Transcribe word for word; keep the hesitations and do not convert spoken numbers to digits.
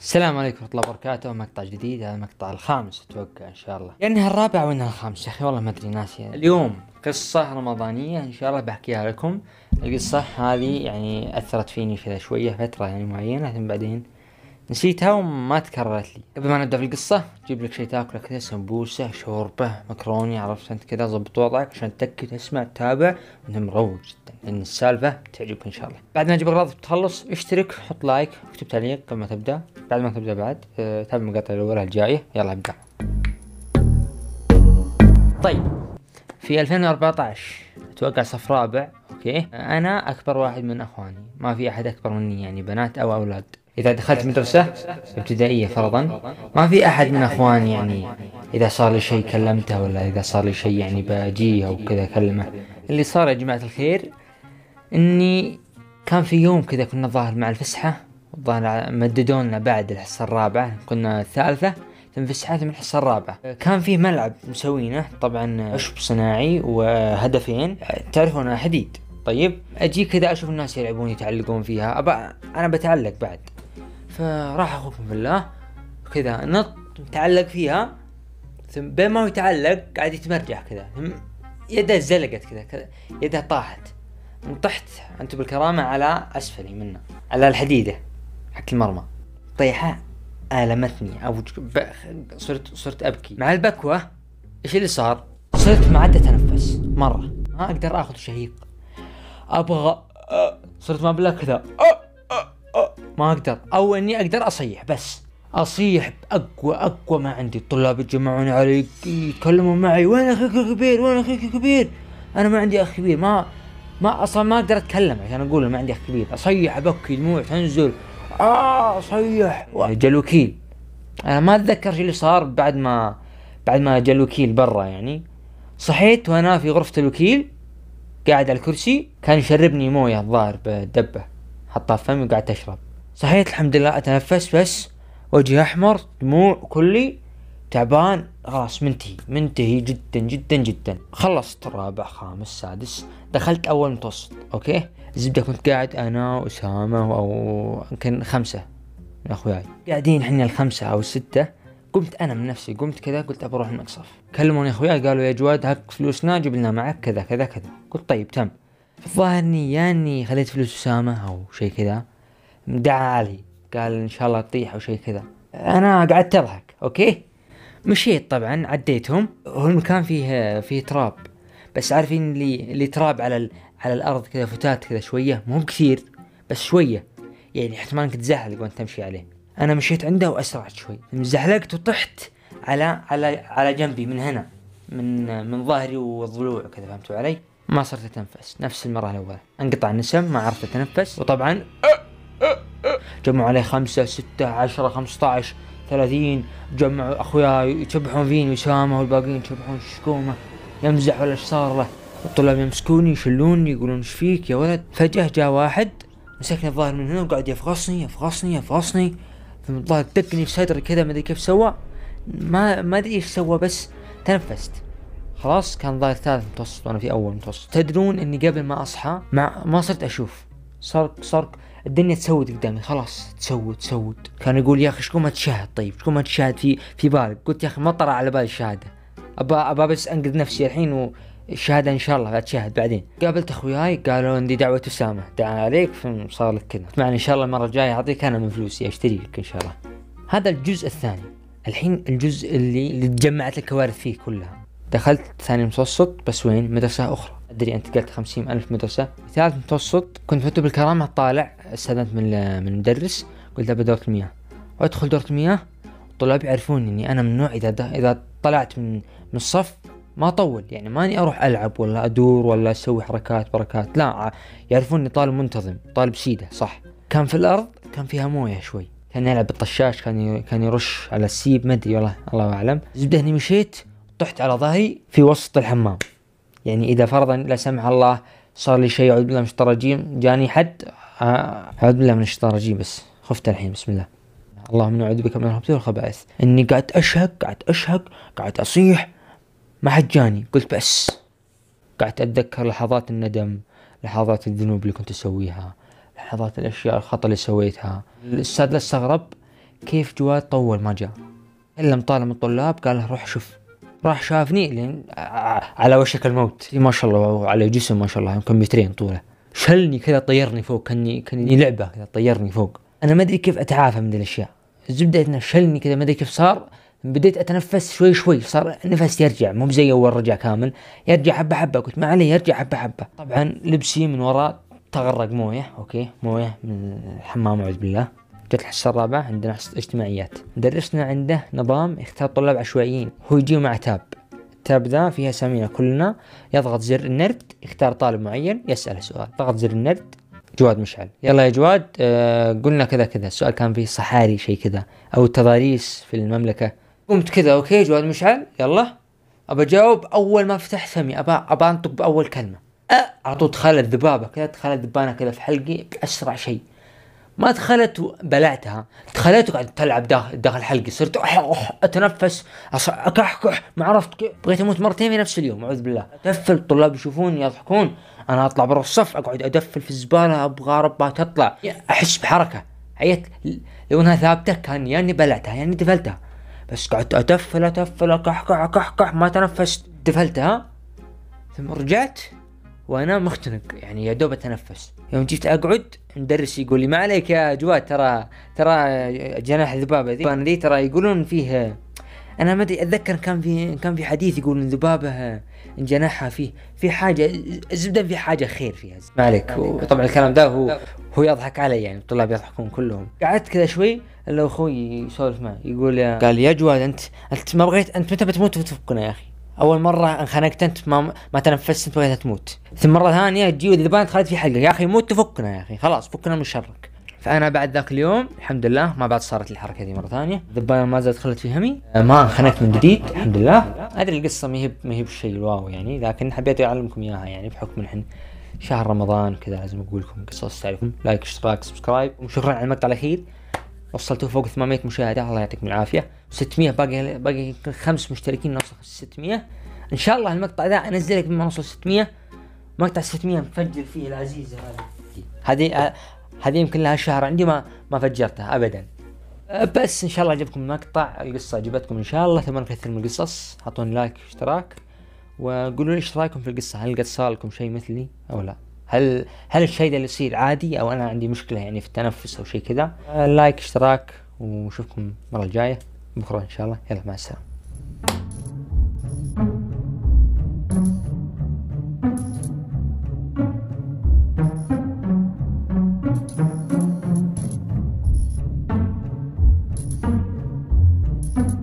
السلام عليكم ورحمة الله وبركاته. مقطع جديد، هذا المقطع الخامس اتوقع ان شاء الله، يعني الرابع وانها الخامس يا اخي والله ما ادري ناسي. اليوم قصة رمضانية ان شاء الله بحكيها لكم. القصة هذه يعني اثرت فيني كذا شوية فترة يعني معينة، ثم بعدين نسيتها وما تكررت لي. قبل ما نبدأ في القصة جيب لك شيء تاكله كذا، سمبوسة، شوربة، مكروني، عرفت انت كذا، ضبط وضعك عشان تتكي تسمع تتابع وانت مروق جدا، لان السالفة بتعجبك ان شاء الله. بعد ما تجيب اغراض تخلص اشترك، حط لايك، اكتب تعليق قبل ما تبدأ. بعد ما تبدأ بعد اه تابع المقاطع الاولى الجاية. يلا ابدأ. طيب، في ألفين وأربعطعش اتوقع صف رابع، اوكي، انا اكبر واحد من اخواني، ما في احد اكبر مني يعني بنات او اولاد. اذا دخلت مدرسة ابتدائية فرضا، ما في احد من اخواني يعني اذا صار لي شيء كلمته، ولا اذا صار لي شيء يعني بجيه او كذا اكلمه. اللي صار يا جماعة الخير اني كان في يوم كذا كنا ظاهر مع الفسحة، الظاهر مددونا بعد الحصة الرابعة، كنا الثالثة ثم فسحة ثم الحصة الرابعة. كان فيه ملعب مسوينه طبعا عشب صناعي وهدفين، تعرفون حديد. طيب اجي كذا اشوف الناس يلعبون يتعلقون فيها، ابا انا بتعلق بعد، فراح اخوكم في الله كذا نط تعلق فيها، ثم بين ما هو يتعلق قاعد يتمرجح كذا، ثم يده زلقت كذا كذا، يده طاحت، طحت انتم بالكرامة على اسفلي منه، على الحديدة حق المرمى. طيحة ألمتني أو ب... صرت صرت أبكي. مع البكوة إيش اللي صار؟ صرت ما عاد أتنفس مرة، ما أقدر آخذ شهيق، أبغى أه. صرت ما بالله كذا أه أه أه. ما أقدر، أو إني أقدر أصيح، بس أصيح بأقوى أقوى ما عندي. الطلاب يتجمعون علي يتكلمون معي، وين أخيك الكبير، وين أخيك الكبير. أنا ما عندي أخ كبير، ما ما أصلا ما أقدر أتكلم عشان أقول ما عندي أخ كبير. أصيح أبكي دموع تنزل، آه صيح. جا الوكيل، أنا ما أتذكر شو اللي صار بعد ما بعد ما جا الوكيل برا يعني. صحيت وأنا في غرفة الوكيل قاعد على الكرسي، كان يشربني موية الظاهر بدبة، حطها في فمي وقعدت أشرب. صحيت الحمد لله أتنفس، بس وجهي أحمر، دموع، كلي تعبان، خلاص منتهي منتهي جدا جدا جدا. خلصت الرابع خامس سادس، دخلت أول متوسط، أوكي. الزبدة كنت قاعد أنا وأسامة أو يمكن خمسة من أخوياي، قاعدين حنا الخمسة أو الستة. قمت أنا من نفسي، قمت كذا قلت أبى أروح المقصف. كلموني أخوياي قالوا يا جواد هاك فلوسنا جيب لنا معك كذا كذا كذا. قلت طيب تم. الظاهر إني يا إني خليت فلوس أسامة أو شيء كذا، دعا علي قال إن شاء الله تطيح أو شيء كذا. أنا قعدت أضحك، أوكي. مشيت طبعا عديتهم، هو المكان فيه فيه تراب، بس عارفين اللي اللي تراب على ال... على الأرض كذا، فتات كذا شوية، مو كثير بس شوية، يعني احتمال انك تزحلق وانت تمشي عليه. انا مشيت عنده واسرعت شوي، زحلقت وطحت على على على جنبي من هنا، من من ظهري والضلوع كذا، فهمتوا علي؟ ما صرت اتنفس نفس المرة الاولى، انقطع النسم، ما عرفت اتنفس. وطبعا جمعوا علي خمسة ستة عشرة خمسطعش ثلاثين، جمعوا اخوياي يشبحون فيني وسامة والباقيين يشبحون شكومة، يمزح ولا ايش صار له. الطلاب يمسكوني يشلوني يقولون ايش فيك يا ولد. فجأة جاء واحد مسكني الظاهر من هنا وقاعد يفغصني يفغصني يفغصني، ثم الظاهر دقني في صدري كذا، ما ادري كيف سوى، ما ما ادري ايش سوى، بس تنفست. خلاص كان ظاهر ثالث متوسط وانا في اول متوسط. تدرون اني قبل ما اصحى ما ما صرت اشوف، صار صار الدنيا تسود قدامي، خلاص تسود تسود. كان يقول يا اخي شكون ما تشاهد، طيب شكون ما تشاهد في في بالك. قلت يا اخي ما طلع على بالي الشهاده، ابى ابى بس انقذ نفسي الحين و الشهادة ان شاء الله بتشاهد بعدين. قابلت اخوياي قالوا عندي دعوة اسامة، دعا عليك فصار لك كذا، معنى ان شاء الله المرة الجاية اعطيك انا من فلوسي اشتري لك ان شاء الله. هذا الجزء الثاني. الحين الجزء اللي اللي تجمعت الكوارث فيه كلها. دخلت ثاني متوسط، بس وين؟ مدرسة اخرى. ادري انت قلت خمسين الف مدرسة. ثالث متوسط كنت مكتوب بالكرامة طالع، استاذنت من من المدرس، قلت ابى دورة المياه، وادخل دورة المياه. الطلاب يعرفون اني انا من نوع اذا اذا طلعت من من الصف ما اطول، يعني ماني اروح العب ولا ادور ولا اسوي حركات بركات، لا، يعرفون اني طالب منتظم، طالب سيده صح. كان في الارض كان فيها مويه شوي، كان يلعب بالطشاش، كان ي... كان يرش على السيب، ما ادري والله الله اعلم. زبده اني مشيت طحت على ظهري في وسط الحمام، يعني اذا فرضا لا سمح الله صار لي شيء اعوذ بالله من الشيطان الرجيم، جاني حد اعوذ بالله من الشيطان الرجيم، بس خفت الحين. بسم الله، اللهم نعوذ بك من الخبث والخبائث. اني قاعد اشهق قاعد اشهق قاعد اصيح، ما حد جاني. قلت بس قاعد اتذكر لحظات الندم، لحظات الذنوب اللي كنت اسويها، لحظات الاشياء الخطأ اللي سويتها. الاستاذ لا استغرب، كيف جواد طول ما جاء؟ كلم طالب من الطلاب قال له روح شوف. راح شافني لين على وشك الموت، ما شاء الله على جسم ما شاء الله يمكن مترين طوله، شلني كذا طيرني فوق، كني كني لعبة كذا طيرني فوق. أنا ما أدري كيف أتعافى من الأشياء، الزبدة إنه شلني كذا ما أدري كيف صار. بديت أتنفس شوي شوي، صار نفس يرجع، مو زي أول رجع كامل، يرجع حبة حبة، قلت ما عليه يرجع حبة حبة. طبعا لبسي من وراء تغرق موية، أوكي موية من الحمام أعوذ بالله. جت الحصة الرابعة عندنا حصة اجتماعيات، درسنا عنده نظام اختار طلاب عشوائيين، هو يجي مع تاب، التاب ذا فيها اسامينا كلنا، يضغط زر النرد يختار طالب معين يسأله سؤال، ضغط زر النرد جواد مشعل، يلا يا جواد آه قلنا كذا كذا، السؤال كان فيه صحاري شيء كذا او التضاريس في المملكة، قمت كذا اوكي جواد مشعل يلا ابى اجاوب، اول ما فتحت فمي ابى ابى انطق باول كلمة، أه على طول دخلت ذبابة كذا، دخلت ذبانة كذا في حلقي بأسرع شيء، ما دخلت وبلعتها، دخلت وقعدت تلعب داخل داخل حلقي، صرت اتنفس اكحكح، ما عرفت كيف، بغيت اموت مرتين في نفس اليوم اعوذ بالله. ادفل، الطلاب يشوفوني يضحكون، انا اطلع برا الصف اقعد ادفل في الزباله، ابغى ربها تطلع، احس بحركه، عيت لو انها ثابته كان يعني بلعتها يعني دفلتها، بس قعدت ادفل ادفل اكحكح اكحكح ما تنفست، دفلتها ثم رجعت وانا مختنق يعني يا دوب اتنفس. يوم جيت اقعد المدرس يقول لي ما عليك يا جواد، ترى ترى جناح الذبابه ذي ذي ترى يقولون فيه، انا ما ادري اتذكر كان في كان في حديث يقول ان ذبابه جناحها فيه في حاجه، الزبده في حاجه خير فيها، ما عليك. وطبعا الكلام ده هو هو يضحك علي يعني، الطلاب يضحكون كلهم. قعدت كذا شوي الا اخوي يسولف معي يقول يا قال يا جواد انت انت ما بغيت، انت متى بتموت وتفكنا يا اخي؟ اول مره انخنقت انت ما ما تنفست انت بغيت تموت، ثم مره ثانيه تجي والذبان دخلت في حلقه، يا اخي موت تفكنا يا اخي خلاص فكنا من شرك. فانا بعد ذاك اليوم الحمد لله ما بعد صارت الحركه دي مره ثانيه، الذبانه ما زالت دخلت في همي، ما انخنقت من جديد الحمد لله. ادري القصه ما هي ما هي بالشيء الواو يعني، لكن حبيت اعلمكم اياها يعني بحكم الحين شهر رمضان كذا لازم اقول لكم قصص تعرفون. لايك اشتراك سبسكرايب، وشكرا على المقطع الاخير، وصلتوا فوق ثمانمية مشاهده الله يعطيكم العافيه. ستمية باقي باقي خمس مشتركين نوصل ستمية ان شاء الله. المقطع ذا انزلك بما نوصل ستمية، مقطع ستمية مفجر فيه العزيزه هذه هذه هذه يمكن لها شهر عندي ما ما فجرتها ابدا. بس ان شاء الله عجبكم المقطع، القصه عجبتكم ان شاء الله، ثم كثير من القصص، اعطوني لايك اشتراك وقولوا لي ايش رايكم في القصه، هل قد صار لكم شيء مثلي او لا؟ هل هل الشيء ده اللي يصير عادي او انا عندي مشكله يعني في التنفس او شيء كذا؟ لايك اشتراك واشوفكم المره الجايه بكره ان شاء الله. يلا مع السلامه. you